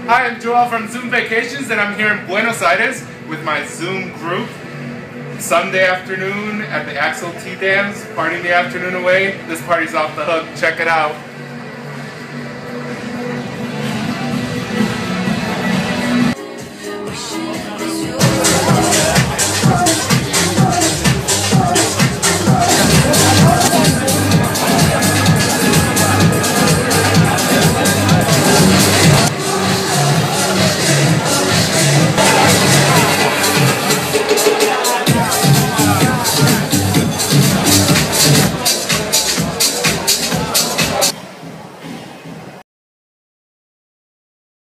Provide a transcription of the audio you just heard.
Hi, I'm Joel from Zoom Vacations, and I'm here in Buenos Aires with my Zoom group. Sunday afternoon at the Axel Tea Dance, partying the afternoon away. This party's off the hook. Check it out.